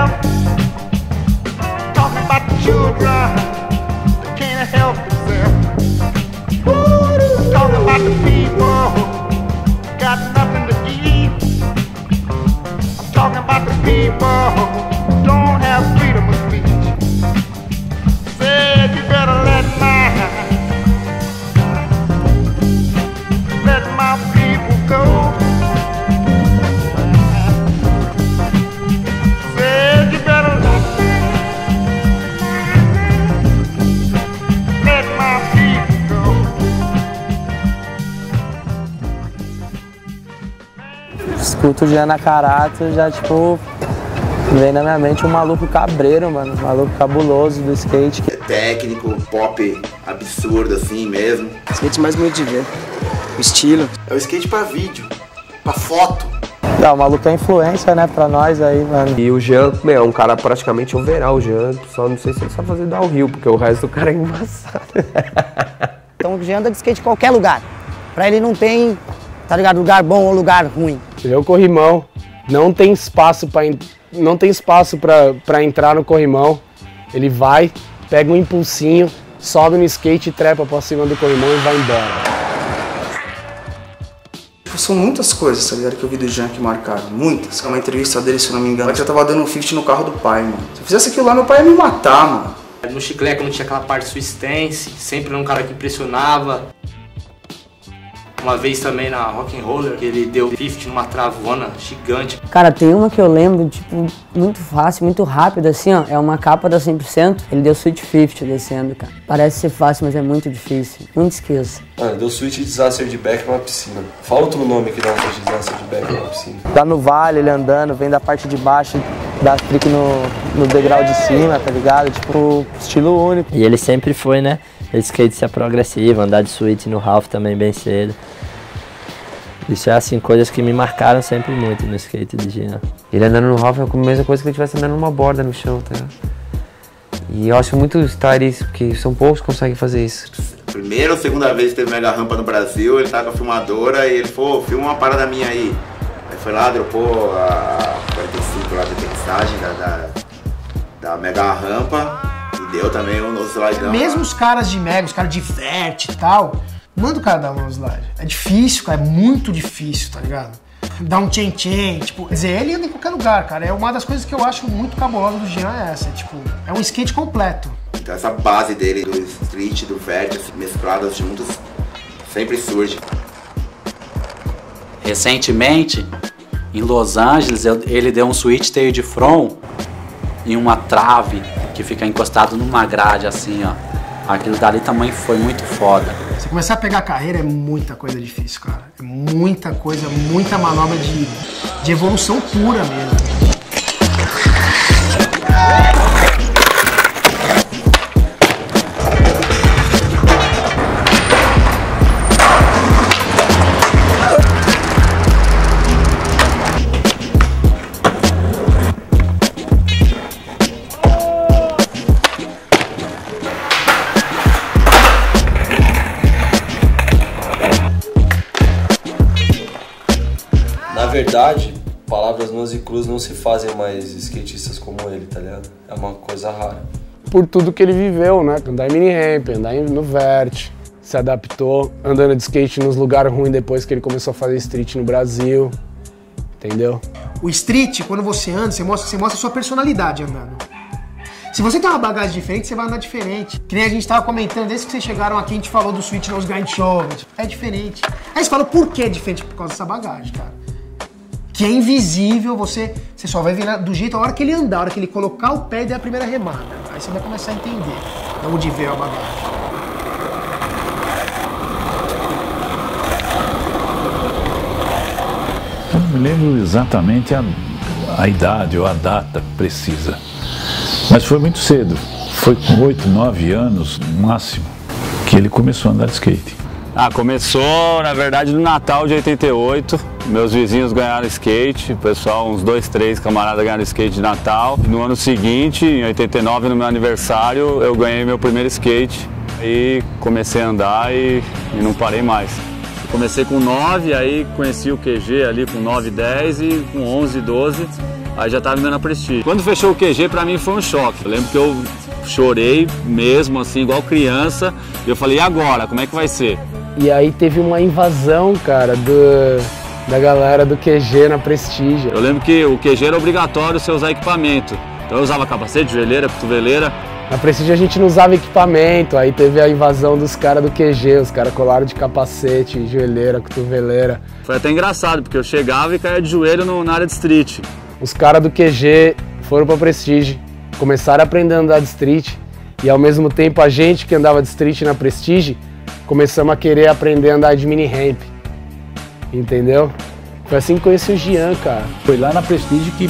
help. Talking about the children that can't help themselves. Talking about the people got nothing to eat. I'm talking about the people who don't have freedom of speech. Said you better let my people go. Said you better let my people go. Escuto o Jean Nakarato, já tipo, vem na minha mente um maluco cabreiro, mano, um maluco cabuloso do skate. É técnico, pop absurdo assim mesmo. Skate mais bonito de ver. O estilo. É o skate pra vídeo, pra foto. O maluco é influência, né, pra nós aí, mano. E o Jean, é um cara praticamente overall, o Jean, só não sei se ele sabe fazer downhill, porque o resto do cara é embaçado. Então o Jean anda de skate em qualquer lugar. Pra ele não tem, tá ligado, lugar bom ou lugar ruim. Ele é o corrimão, não tem espaço pra entrar no corrimão. Ele vai, pega um impulsinho, sobe no skate, trepa pra cima do corrimão e vai embora. São muitas coisas, tá ligado, que eu vi do Jean que marcaram. Muitas. É uma entrevista dele, se eu não me engano, que eu tava dando um 50 no carro do pai, mano. Se eu fizesse aquilo lá, meu pai ia me matar, mano. No Chicleco não tinha aquela parte suistense, sempre era um cara que impressionava. Uma vez também na Rock and Roller, que ele deu 50 numa travona gigante. Cara, tem uma que eu lembro, tipo, muito fácil, muito rápido, assim, ó. É uma capa da 100%, ele deu Sweet 50 descendo, cara. Parece ser fácil, mas é muito difícil. Muito esqueço. Mano, deu Sweet Disaster de back numa piscina. Fala outro nome que dá um Sweet Disaster de back numa piscina. Tá no vale, ele andando, vem da parte de baixo, dá trick no degrau de cima, tá ligado? Tipo, estilo único. E ele sempre foi, né? Ele skate ser progressivo, andar de Sweet no half também bem cedo. Isso é assim, coisas que me marcaram sempre muito no skate de Jean. Ele andando no half é a mesma coisa que ele estivesse andando numa borda no chão, tá ligado? E eu acho muito estar isso, porque são poucos que conseguem fazer isso. Primeira ou segunda vez que teve mega rampa no Brasil, ele tava com a filmadora e ele falou, filma uma parada minha aí. Aí foi lá, dropou a 45 lá de aterrissagem da mega rampa e deu também um slidão. Mesmo os caras de mega, os caras de vert e tal, manda o cara dar um slide. É difícil, cara, é muito difícil, tá ligado? Dar um chen-chen, tipo, quer dizer, ele anda em qualquer lugar, cara. É uma das coisas que eu acho muito cabulosa do Jean, é essa, tipo, é um skate completo. Então essa base dele, do street, do vert, mescladas juntas, sempre surge. Recentemente, em Los Angeles, ele deu um switch tail de front em uma trave que fica encostado numa grade, assim, ó. Aquilo dali também foi muito foda. Você começar a pegar a carreira é muita coisa difícil, cara. É muita coisa, muita manobra de evolução pura mesmo. Na verdade, palavras nuas e cruz não se fazem mais skatistas como ele, tá ligado? É uma coisa rara. Por tudo que ele viveu, né? Andar em mini ramp, andar no vert, se adaptou, andando de skate nos lugares ruins depois que ele começou a fazer street no Brasil, entendeu? O street, quando você anda, você mostra a sua personalidade andando. Se você tem uma bagagem diferente, você vai andar diferente. Que nem a gente tava comentando, desde que vocês chegaram aqui, a gente falou do Switch Nose Grind Show. É diferente. Aí você fala, por que é diferente? Por causa dessa bagagem, cara. Que é invisível, você só vai ver do jeito, a hora que ele andar, a hora que ele colocar o pé e der a primeira remada. Aí você vai começar a entender de onde veio a bagagem. Eu não me lembro exatamente a idade ou a data precisa, mas foi muito cedo. Foi com 8, 9 anos, no máximo, que ele começou a andar de skate. Começou, na verdade, no Natal de 88. Meus vizinhos ganharam skate, o pessoal, uns 2, 3 camaradas ganharam skate de Natal. No ano seguinte, em 89, no meu aniversário, eu ganhei meu primeiro skate. Aí comecei a andar e não parei mais. Comecei com 9, aí conheci o QG ali com 9, 10 e com 11, 12 aí já tava indo na Prestige. Quando fechou o QG, pra mim foi um choque. Eu lembro que eu chorei mesmo, assim, igual criança. E eu falei, e agora? Como é que vai ser? E aí teve uma invasão, cara, da galera do QG na Prestige. Eu lembro que o QG era obrigatório você usar equipamento. Então eu usava capacete, joelheira, cotoveleira. Na Prestige a gente não usava equipamento, aí teve a invasão dos caras do QG, os caras colaram de capacete, joelheira, cotoveleira. Foi até engraçado, porque eu chegava e caía de joelho na área de street. Os caras do QG foram pra Prestige, começaram a aprender a andar de street, e ao mesmo tempo a gente que andava de street na Prestige, começamos a querer aprender a andar de mini ramp, entendeu? Foi assim que conheci o Jean, cara. Foi lá na Prestige que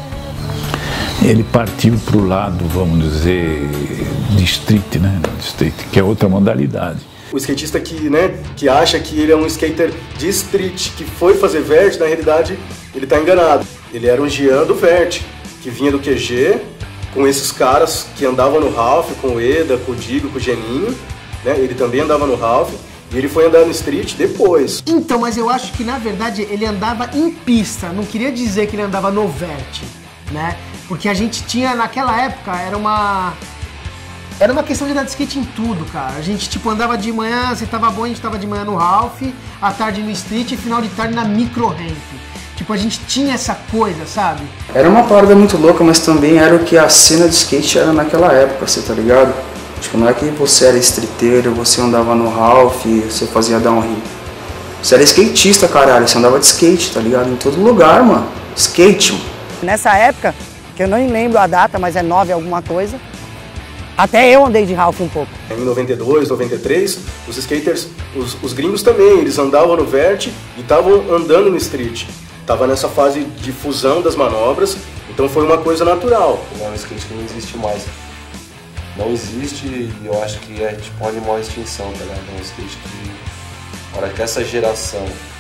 ele partiu pro lado, vamos dizer, de street, né? De street, que é outra modalidade. O skatista que acha que ele é um skater de street, que foi fazer vert, na realidade ele tá enganado. Ele era um Jean do vert, que vinha do QG, com esses caras que andavam no Ralph, com o Eda, com o Digo, com o Geninho, né? Ele também andava no Ralph. E ele foi andar no street depois. Então, mas eu acho que na verdade ele andava em pista, não queria dizer que ele andava no vert, né? Porque a gente tinha, naquela época, era uma questão de andar de skate em tudo, cara. A gente, tipo, andava de manhã, você tava bom, a gente tava de manhã no Ralph, à tarde no street e final de tarde na micro ramp. Tipo, a gente tinha essa coisa, sabe? Era uma parada muito louca, mas também era o que a cena de skate era naquela época, você tá ligado? Tipo, não é que você era streeteiro, você andava no Ralph, você fazia downhill. Você era skatista, caralho, você andava de skate, tá ligado? Em todo lugar, mano. Skate, mano. Nessa época, que eu não lembro a data, mas é 9 alguma coisa, até eu andei de Ralph um pouco. Em 92, 93, os skaters, os gringos também, eles andavam no vert e estavam andando no street. Tava nessa fase de fusão das manobras, então foi uma coisa natural. É um skate que não existe mais. Não existe e eu acho que é tipo um animal em extinção, tá ligado? É um skate que, na hora que essa geração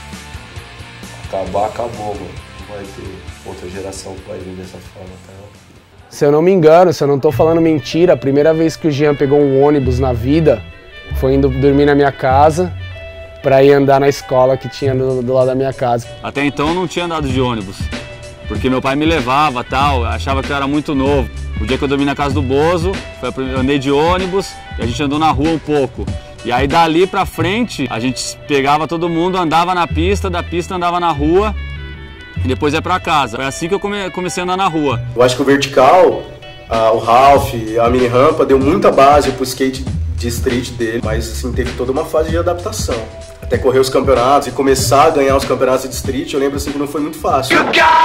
acabar, acabou, mano. Não vai ter outra geração que vai vir dessa forma, tá? Se eu não me engano, se eu não tô falando mentira, a primeira vez que o Jean pegou um ônibus na vida foi indo dormir na minha casa pra ir andar na escola que tinha do lado da minha casa. Até então eu não tinha andado de ônibus, porque meu pai me levava tal, achava que eu era muito novo. O dia que eu dormi na casa do Bozo, eu andei de ônibus e a gente andou na rua um pouco. E aí dali pra frente, a gente pegava todo mundo, andava na pista, da pista andava na rua e depois ia pra casa. Foi assim que eu comecei a andar na rua. Eu acho que o vertical, o Ralph, a mini rampa deu muita base pro skate de street dele, mas assim, teve toda uma fase de adaptação. Até correr os campeonatos e começar a ganhar os campeonatos de street, eu lembro assim que não foi muito fácil.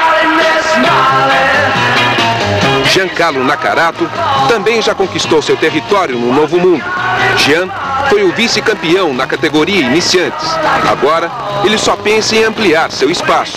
Giancarlo Nakarato também já conquistou seu território no Novo Mundo. Jean foi o vice-campeão na categoria iniciantes. Agora, ele só pensa em ampliar seu espaço.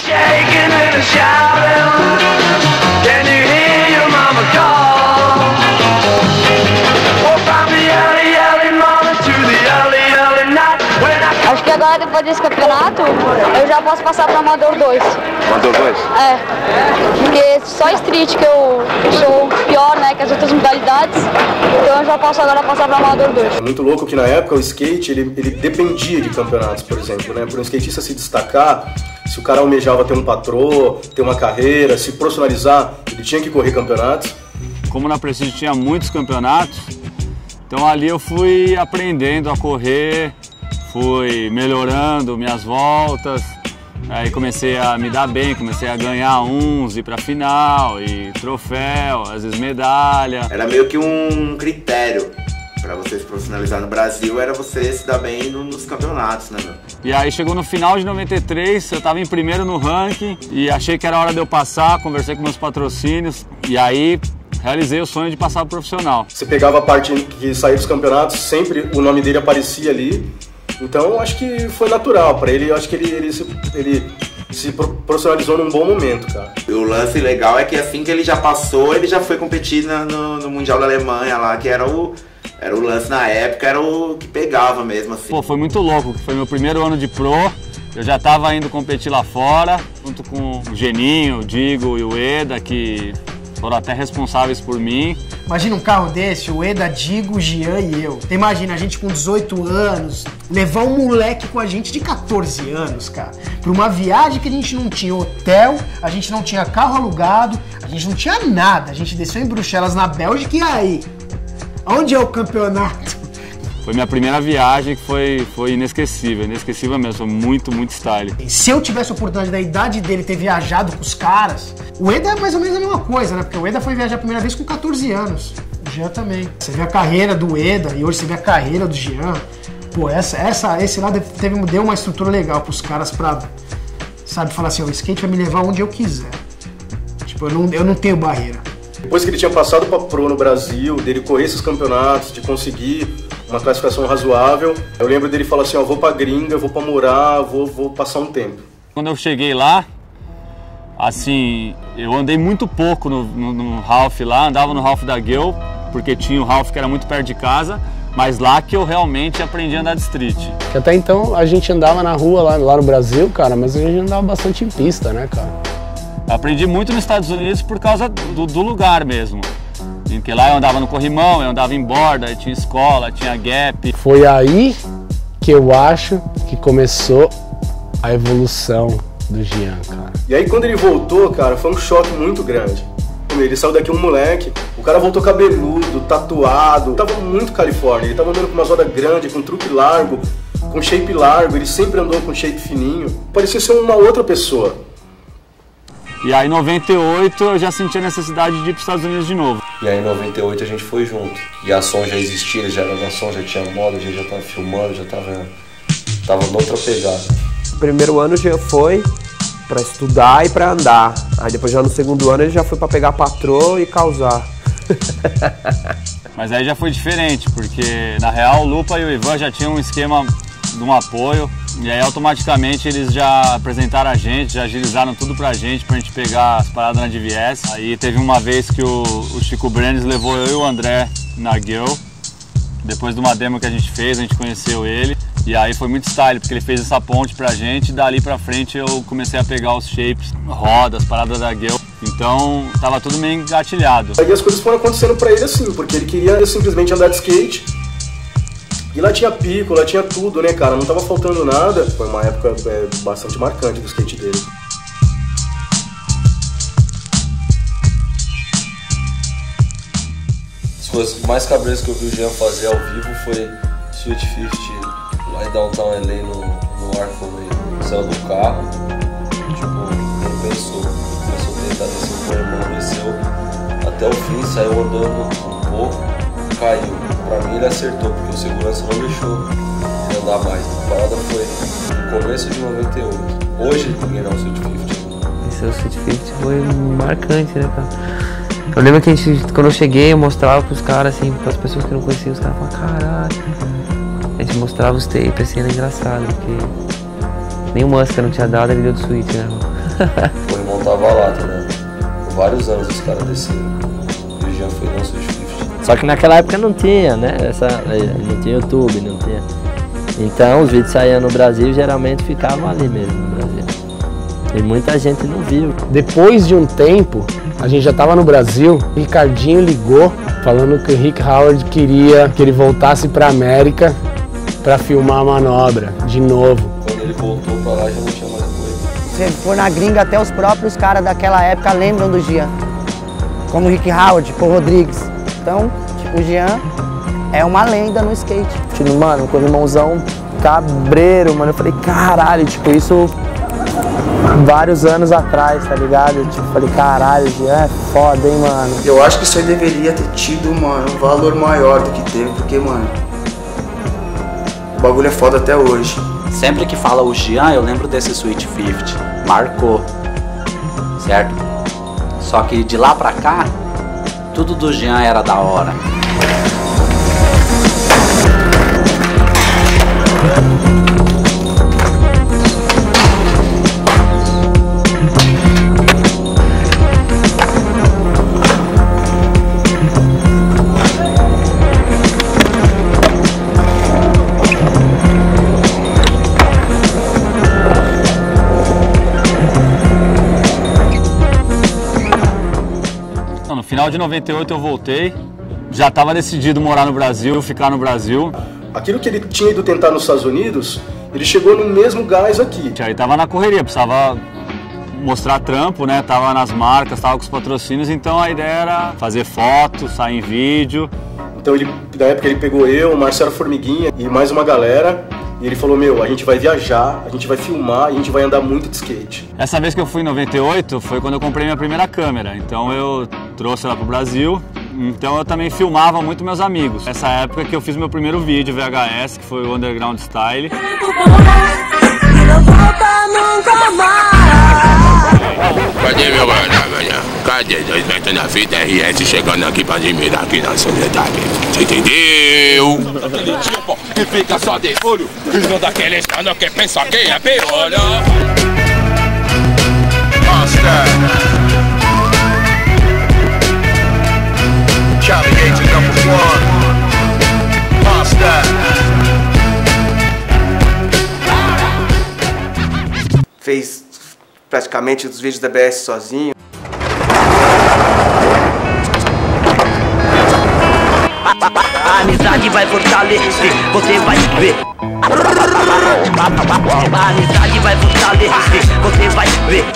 Acho que agora, depois desse campeonato, eu já posso passar para Amador 2. Amador 2? É, porque só street que eu sou pior, né, que as outras modalidades, então eu já posso agora passar para Amador 2. É muito louco que na época o skate, ele dependia de campeonatos, por exemplo, né? Para um skatista se destacar, se o cara almejava ter um patrô, ter uma carreira, se profissionalizar, ele tinha que correr campeonatos. Como na Prestige tinha muitos campeonatos, então ali eu fui aprendendo a correr, fui melhorando minhas voltas, aí comecei a me dar bem, comecei a ganhar uns, ir pra final, e troféu, às vezes medalha. Era meio que um critério pra você se profissionalizar no Brasil, era você se dar bem nos campeonatos, né, meu? E aí chegou no final de 93, eu tava em primeiro no ranking e achei que era hora de eu passar, conversei com meus patrocínios e aí realizei o sonho de passar pro profissional. Você pegava a parte que saía dos campeonatos, sempre o nome dele aparecia ali. Então acho que foi natural para ele, eu acho que ele se profissionalizou num bom momento, cara. E o lance legal é que assim que ele já passou, ele já foi competir no Mundial da Alemanha lá, que era o lance na época, era o que pegava mesmo, assim. Pô, foi muito louco, foi meu primeiro ano de pro, eu já tava indo competir lá fora, junto com o Geninho, o Digo e o Eda, que foram até responsáveis por mim. Imagina um carro desse, o Eda, Digo, o Jean e eu. Imagina a gente com 18 anos, levar um moleque com a gente de 14 anos, cara, pra uma viagem que a gente não tinha hotel, a gente não tinha carro alugado, gente não tinha nada. A gente desceu em Bruxelas, na Bélgica, e aí? Onde é o campeonato? Foi minha primeira viagem, que foi inesquecível mesmo, foi muito style. Se eu tivesse a oportunidade da idade dele ter viajado com os caras, o Eda é mais ou menos a mesma coisa, né? Porque o Eda foi viajar a primeira vez com 14 anos. O Jean também. Você vê a carreira do Eda e hoje você vê a carreira do Jean. Pô, esse lá deu uma estrutura legal pros caras pra, sabe, falar assim, o skate vai me levar onde eu quiser. Tipo, eu não tenho barreira. Depois que ele tinha passado pra Pro no Brasil, dele correr esses campeonatos, de conseguir uma classificação razoável, eu lembro dele falar assim, ó, vou pra gringa, vou pra morar, vou passar um tempo. Quando eu cheguei lá, assim, eu andei muito pouco no Ralph lá, andava no Ralph da Gale, porque tinha o Ralph que era muito perto de casa, mas lá que eu realmente aprendi a andar de street. Que até então a gente andava na rua lá no Brasil, cara, mas a gente andava bastante em pista, né, cara? Aprendi muito nos Estados Unidos por causa do lugar mesmo. Porque lá eu andava no corrimão, eu andava em borda, tinha escola, tinha gap. Foi aí que eu acho que começou a evolução do Jean, cara. E aí quando ele voltou, cara, foi um choque muito grande. Ele saiu daqui um moleque, o cara voltou cabeludo, tatuado, tava muito Califórnia, ele tava andando com uma roda grande, com truque largo, com shape largo, ele sempre andou com shape fininho, parecia ser uma outra pessoa. E aí em 98 eu já senti a necessidade de ir para os Estados Unidos de novo. E aí em 98 a gente foi junto. E a som já existia, já era da som, já tinha moda, a gente já tava filmando, já tava noutra pegada. O primeiro ano já foi pra estudar e pra andar. Aí depois já no segundo ano ele já foi pra pegar patrô e causar. Mas aí já foi diferente, porque na real o Lupa e o Ivan já tinham um esquema de um apoio. E aí automaticamente eles já apresentaram a gente, já agilizaram tudo pra gente pegar as paradas na DVS. Aí teve uma vez que o Chico Brenes levou eu e o André na Gale. Depois de uma demo que a gente fez, a gente conheceu ele. E aí foi muito style, porque ele fez essa ponte pra gente e dali pra frente eu comecei a pegar os shapes, rodas, paradas da Gale. Então tava tudo meio engatilhado. Aí as coisas foram acontecendo pra ele assim, porque ele queria simplesmente andar de skate. E lá tinha pico, lá tinha tudo, né, cara? Não tava faltando nada. Foi uma época bastante marcante do skate dele. As coisas mais cabreiras que eu vi o Jean fazer ao vivo foi Sweet 50 lá em Downtown LA no Arcway. Saiu do carro, tipo, não pensou. Começou a tentar descer o corrimão, desceu até o fim, saiu andando um pouco, caiu. Pra mim ele acertou, porque o segurança não deixou ele andar mais. A parada foi no começo de 98. Hoje ele tem que ganhar o Sweet 50. Esse Sweet 50 foi marcante, né, cara? Eu lembro que quando eu cheguei, eu mostrava pros caras, assim, pras pessoas que não conheciam, os caras falavam, caralho. A gente mostrava os tapes, assim, era engraçado, porque nem o Muska não tinha dado, ele deu do Sweet, né? O irmão tava lá, tá ligado? Por vários anos os caras desceram. E o Jean foi no Sweet 50. Só que naquela época não tinha, né? Não tinha YouTube, não tinha. Então os vídeos saíam no Brasil e geralmente ficavam ali mesmo no Brasil. E muita gente não viu. Depois de um tempo, a gente já estava no Brasil, o Ricardinho ligou falando que o Rick Howard queria que ele voltasse para América para filmar a manobra de novo. Quando ele voltou para lá já não tinha mais coisa. Se for na gringa, até os próprios caras daquela época lembram do Jean. Como o Rick Howard, Paul Rodrigues. Então, tipo, o Jean é uma lenda no skate. Tipo, mano, com o irmãozão cabreiro, mano, eu falei, caralho, tipo, isso vários anos atrás, tá ligado? Tipo, falei, caralho, Jean é foda, hein, mano. Eu acho que isso aí deveria ter tido, mano, um valor maior do que teve, porque, mano, o bagulho é foda até hoje. Sempre que fala o Jean, eu lembro desse Sweet 50. Marcou, certo? Só que de lá pra cá, tudo do Jean era da hora. No final de 98 eu voltei, já estava decidido morar no Brasil, ficar no Brasil. Aquilo que ele tinha ido tentar nos Estados Unidos, ele chegou no mesmo gás aqui. Aí tava na correria, precisava mostrar trampo, né? Tava nas marcas, tava com os patrocínios, então a ideia era fazer foto, sair em vídeo. Então na época ele pegou eu, o Marcelo Formiguinha e mais uma galera. E ele falou, meu, a gente vai viajar, a gente vai filmar e a gente vai andar muito de skate. Essa vez que eu fui em 98 foi quando eu comprei minha primeira câmera. Então eu trouxe ela pro Brasil. Então eu também filmava muito meus amigos. Essa época que eu fiz meu primeiro vídeo VHS, que foi o Underground Style. Cadê meu mano? Cadê 2 metros na fita RS chegando aqui pra admirar aqui na sociedade? Você entendeu? Aquele tipo que fica só de olho, e não daquele escândalo que pensa que é piolho. Monster. Charlie Agent #1. Monster. Fez praticamente os vídeos da BS sozinho. A amizade vai fortalecer, você vai ver. A amizade vai fortalecer, você vai ver.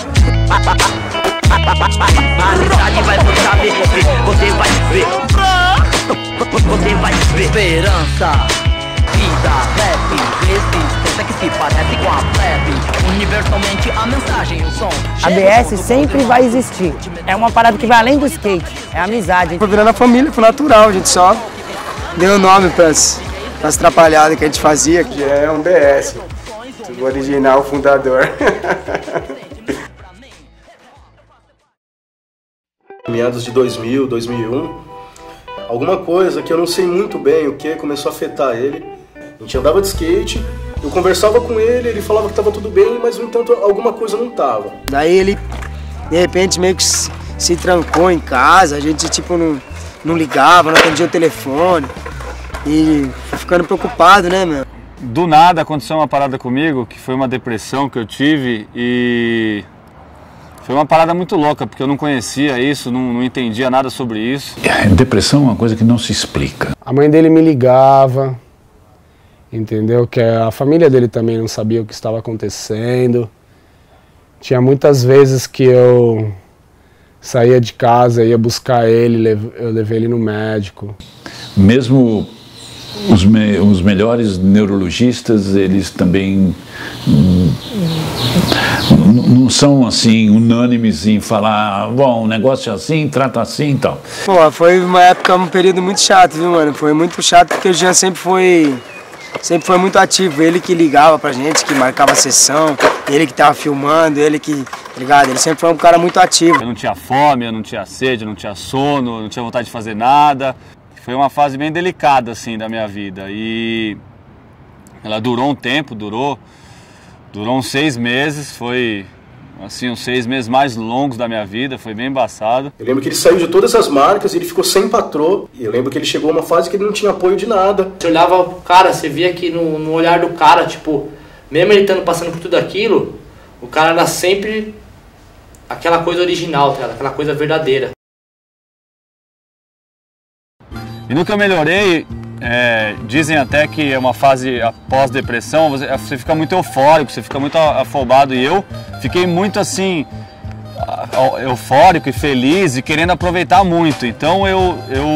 A amizade vai fortalecer, você vai ver. Você vai ver. Esperança, vida, rap, resistência que se parece com a plebe. Universalmente a mensagem, o som. A BS sempre vai existir. É uma parada que vai além do skate. É amizade. Foi virando a família, foi natural, a gente só deu o nome pras atrapalhadas que a gente fazia. Que é um BS, o original fundador. Meados de 2000, 2001, alguma coisa que eu não sei muito bem o que começou a afetar ele. A gente andava de skate, eu conversava com ele falava que estava tudo bem, mas no entanto alguma coisa não estava. Daí ele, de repente, meio que se trancou em casa, a gente tipo não ligava, não atendia o telefone e foi ficando preocupado, né, meu? Do nada aconteceu uma parada comigo, que foi uma depressão que eu tive e foi uma parada muito louca, porque eu não conhecia isso, não entendia nada sobre isso. Depressão é uma coisa que não se explica. A mãe dele me ligava, entendeu? Que a família dele também não sabia o que estava acontecendo. Tinha muitas vezes que eu saía de casa, ia buscar ele, eu levei ele no médico. Mesmo os melhores neurologistas, eles também não são assim unânimes em falar, bom, o negócio é assim, trata assim e tal. Pô, foi uma época, um período muito chato, viu, mano? Foi muito chato porque o Jean sempre foi muito ativo. Ele que ligava pra gente, que marcava a sessão, ele que tava filmando, ele que, tá ligado? Ele sempre foi um cara muito ativo. Eu não tinha fome, eu não tinha sede, eu não tinha sono, eu não tinha vontade de fazer nada. Foi uma fase bem delicada, assim, da minha vida. E ela durou um tempo, durou uns 6 meses, foi, assim, os 6 meses mais longos da minha vida, foi bem embaçado. Eu lembro que ele saiu de todas as marcas, ele ficou sem patrô, e eu lembro que ele chegou a uma fase que ele não tinha apoio de nada. Você olhava pro cara, você via que no olhar do cara, tipo, mesmo ele estando passando por tudo aquilo, o cara era sempre aquela coisa original, tá? Aquela coisa verdadeira. E no que eu melhorei, dizem até que é uma fase após depressão, você fica muito eufórico, você fica muito afobado, e eu fiquei muito assim, eufórico e feliz e querendo aproveitar muito. Então eu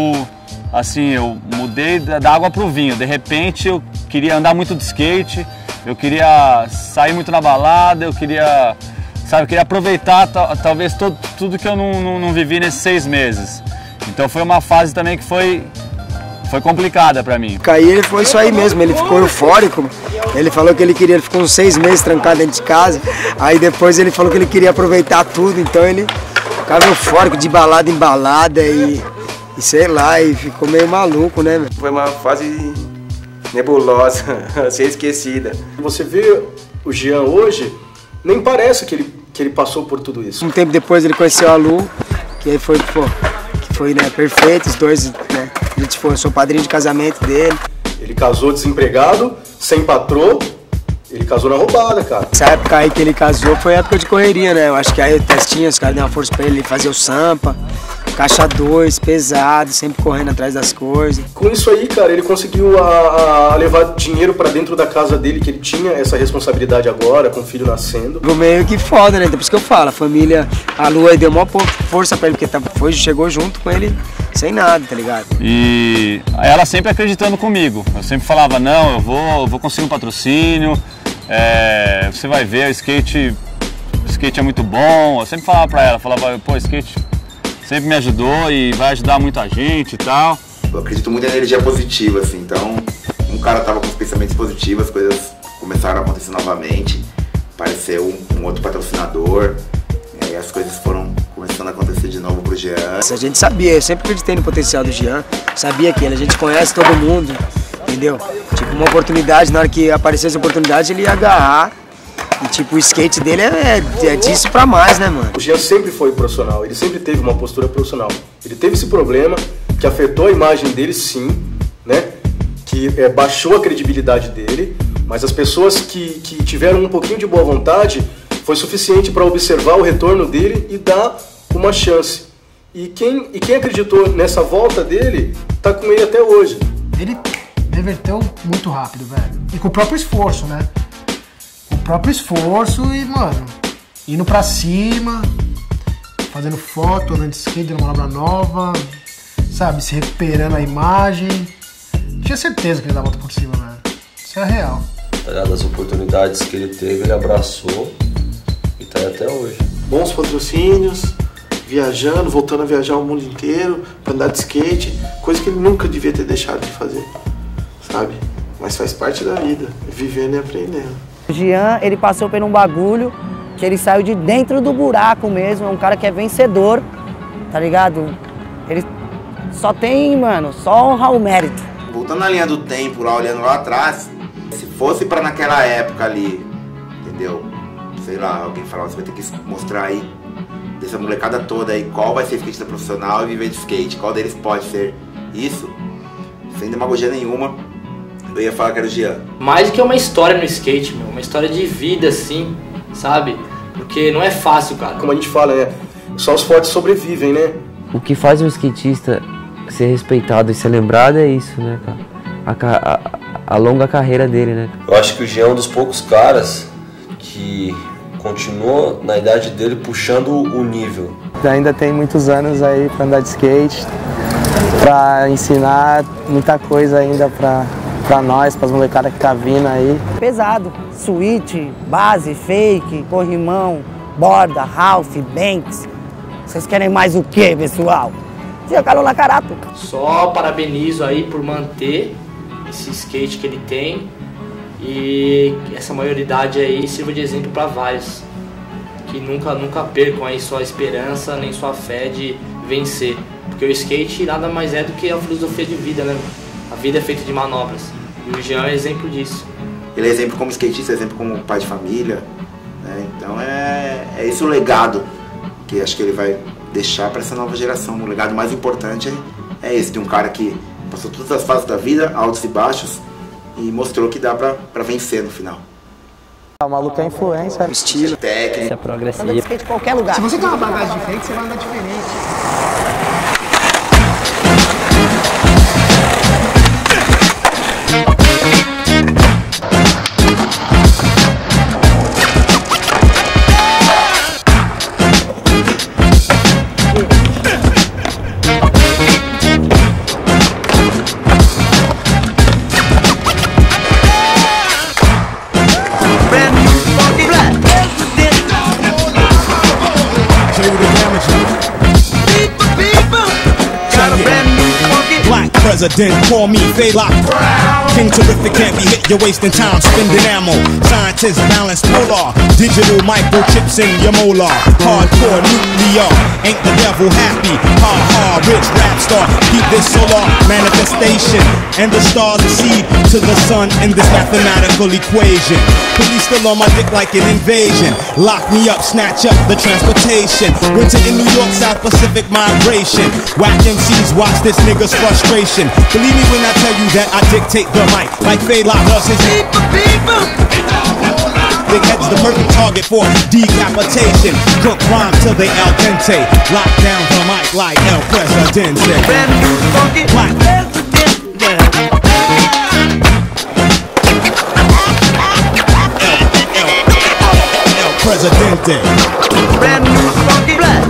mudei da água pro vinho. De repente eu queria andar muito de skate, eu queria sair muito na balada, eu queria aproveitar talvez tudo que eu não vivi nesses 6 meses. Então foi uma fase também que foi complicada pra mim. Aí ele foi isso aí mesmo, ele ficou eufórico, ele falou que ele ficou uns 6 meses trancado dentro de casa, aí depois ele falou que ele queria aproveitar tudo, então ele ficava eufórico de balada em balada e sei lá, e ficou meio maluco, né, meu? Foi uma fase nebulosa, a ser esquecida. Você vê o Jean hoje, nem parece que ele passou por tudo isso. Um tempo depois ele conheceu a Lu, que aí foi, né, perfeito, os dois, né? Eu sou padrinho de casamento dele. Ele casou desempregado, sem patrô, ele casou na roubada, cara. Essa época aí que ele casou foi época de correria, né? Eu acho que aí o Testinha, os caras deram uma força pra ele fazer o sampa. Caixa 2, pesado, sempre correndo atrás das coisas. Com isso aí, cara, ele conseguiu levar dinheiro pra dentro da casa dele, que ele tinha essa responsabilidade agora, com o filho nascendo. Ficou meio que foda, né? Por isso que eu falo, a família, a Lua deu maior força pra ele, porque chegou junto com ele sem nada, tá ligado? E ela sempre acreditando comigo. Eu sempre falava, não, eu vou conseguir um patrocínio, você vai ver, o skate é muito bom. Eu sempre falava pra ela, pô, skate sempre me ajudou e vai ajudar muita gente e tal. Eu acredito muito em energia positiva, assim, então um cara tava com os pensamentos positivos, as coisas começaram a acontecer novamente, apareceu um outro patrocinador, e aí as coisas foram começando a acontecer de novo pro Jean. A gente sabia, eu sempre acreditei no potencial do Jean, sabia que a gente conhece todo mundo, entendeu? Tipo, uma oportunidade, na hora que aparecesse a oportunidade, ele ia agarrar. E tipo, o skate dele é disso pra mais, né, mano? O Jean sempre foi profissional, ele sempre teve uma postura profissional. Ele teve esse problema que afetou a imagem dele, sim, né? Que baixou a credibilidade dele, mas as pessoas que tiveram um pouquinho de boa vontade foi suficiente para observar o retorno dele e dar uma chance. E quem acreditou nessa volta dele, tá com ele até hoje. Ele reverteu muito rápido, velho. E com o próprio esforço, né? O próprio esforço e, mano, indo pra cima, fazendo foto, andando de skate, dando uma manobra nova, sabe, se recuperando a imagem. Tinha certeza que ele dava a volta por cima, velho. Isso é real. Das oportunidades que ele teve, ele abraçou e tá aí até hoje. Bons patrocínios, viajando, voltando a viajar o mundo inteiro pra andar de skate, coisa que ele nunca devia ter deixado de fazer, sabe? Mas faz parte da vida, vivendo e aprendendo. O Jean, ele passou por um bagulho que ele saiu de dentro do buraco mesmo, é um cara que é vencedor, tá ligado? Ele só tem, mano, só honrar o mérito. Voltando na linha do tempo, lá olhando lá atrás, se fosse pra naquela época ali, entendeu? Sei lá, alguém falava, você vai ter que mostrar aí, dessa molecada toda aí, qual vai ser skatista profissional e viver de skate, qual deles pode ser isso, sem demagogia nenhuma. Eu ia falar que era o Jean. Mais do que uma história no skate, meu, uma história de vida, assim, sabe? Porque não é fácil, cara. Como a gente fala, né? Só os fortes sobrevivem, né? O que faz um skatista ser respeitado e ser lembrado é isso, né, cara? A longa carreira dele, né? Eu acho que o Jean é um dos poucos caras que continuou na idade dele puxando o nível. Ainda tem muitos anos aí pra andar de skate, pra ensinar muita coisa ainda pra nós, pras molecadas que tá vindo aí. Pesado, switch, base, fake, corrimão, borda, Ralph, Banks. Vocês querem mais o quê, pessoal? Giancarlo Nakarato. Só parabenizo aí por manter esse skate que ele tem e essa maioridade aí sirva de exemplo para vários. Que nunca percam aí sua esperança nem sua fé de vencer. Porque o skate nada mais é do que a filosofia de vida, né? A vida é feita de manobras. E o Jean é exemplo disso. Ele é exemplo como skatista, é exemplo como pai de família, né? Então é esse o legado que acho que ele vai deixar para essa nova geração. O legado mais importante é esse, de um cara que passou todas as fases da vida, altos e baixos, e mostrou que dá para vencer no final. O maluco é influência, estilo, técnica, progressivo. Anda de skate em qualquer lugar. Se você tem uma bagagem diferente, você vai andar diferente. President, call me Fela. King Terrific can't be hit, you're wasting time spending ammo. Scientists balance polar, digital microchips in your molar. Hardcore nuclear, ain't the devil happy? Ha ha, rich rap star, keep this solar manifestation. And the stars recede to the sun in this mathematical equation. Police still on my dick like an invasion. Lock me up, snatch up the transportation. Winter in New York, South Pacific migration. Whack MCs, watch this nigga's frustration. Believe me when I tell you that I dictate the mic like Fela does his beep beep. big head's the perfect target for decapitation. Cook rhyme till they al dente. Lock down the mic like El Presidente. Brand new funky black El Presidente. Brand new funky black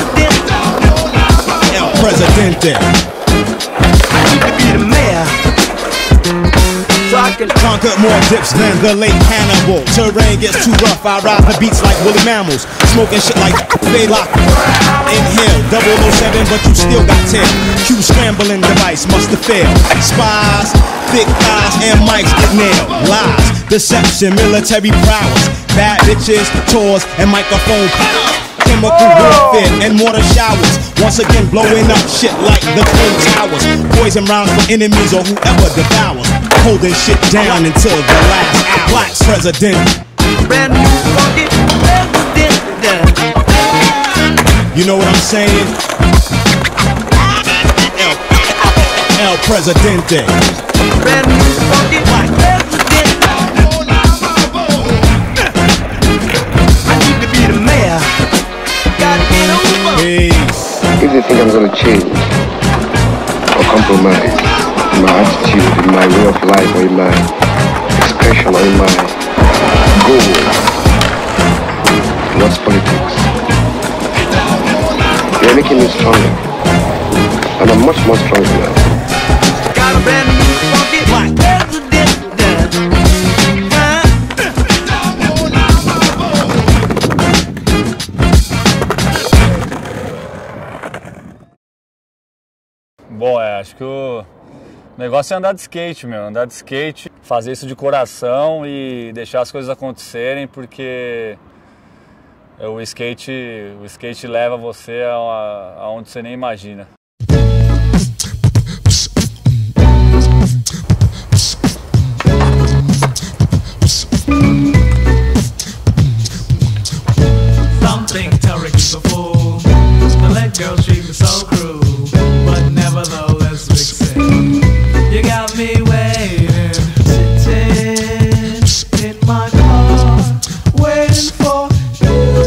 El Presidente. I need to be the mayor, so I can conquer more dips than the late Hannibal. Terrain gets too rough, I ride the beats like woolly mammals. Smoking shit like they lock. Inhale, 007, but you still got 10. Q scrambling device must have failed. Spies, thick thighs, and mics get nailed. Lies, deception, military prowess. Bad bitches, tours, and microphone power. Chemical warfare and water showers. Once again blowing up shit like the Twin Towers. Poison rounds for enemies or whoever devours. Holding shit down until the last hour. Black President. Brand new funky president. You know what I'm saying? El Presidente. Brand new funky black president. I need to be the mayor. If they think I'm gonna change or compromise in my attitude, in my way of life, or in my expression, or in my goal, what's politics? They're making me stronger, and I'm much more stronger now. Got a brand new funky black president. Bom, acho que o negócio é andar de skate, meu. Andar de skate, fazer isso de coração e deixar as coisas acontecerem, porque o skate leva você aonde você nem imagina. Something terrible is a fool. The let girls treat me so cruel. Nevertheless, vixen, you got me waiting, sitting in my car, waiting for you.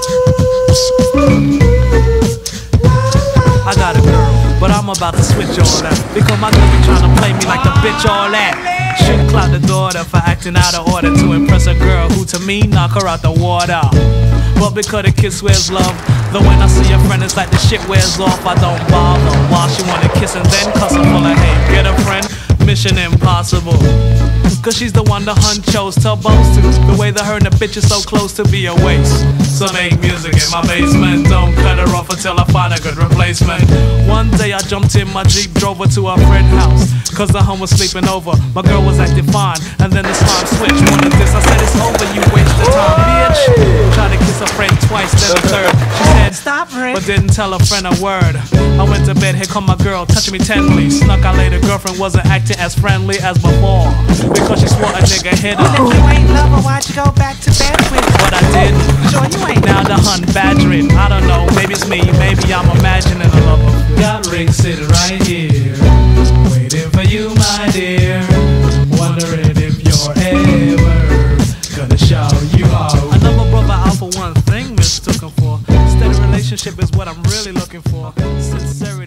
I got a girl, but I'm about to switch all that, because my girl be trying to play me like the bitch all that. Should clout the daughter for acting out of order to impress a girl who to me knock her out the water. But because the kiss wears love, though when I see a friend it's like the shit wears off, I don't bother. While she wanna kiss and then cuss her full of hate. Get a friend? Mission impossible. Cause she's the one the hun chose to boast to. The way that her and the bitch is so close to be a waste. So make music in my basement. Don't cut her off until I find a good replacement. One day I jumped in my Jeep, drove her to her friend's house. Cause the hun was sleeping over, my girl was acting fine. And then the slime switched. One of this, I said it's over, you wasted time, bitch. Tried to kiss a friend twice, then a third. She said stop, Rick, but didn't tell a friend a word. I went to bed, here come my girl, touching me tenderly. Snuck out later, girlfriend wasn't acting as friendly as before, because she swore a nigga hit her. Well, if you ain't love her, why'd you go back to bed with her? But I did. Sure you ain't. Now the hun badgering. I don't know, maybe it's me, maybe I'm imagining a lover. Got Rick sitting right here, waiting for you, my dear. Wondering if you're ever gonna show you out. Another brother out for one thing mistook him for. Steady relationship is what I'm really looking for. Sincerity.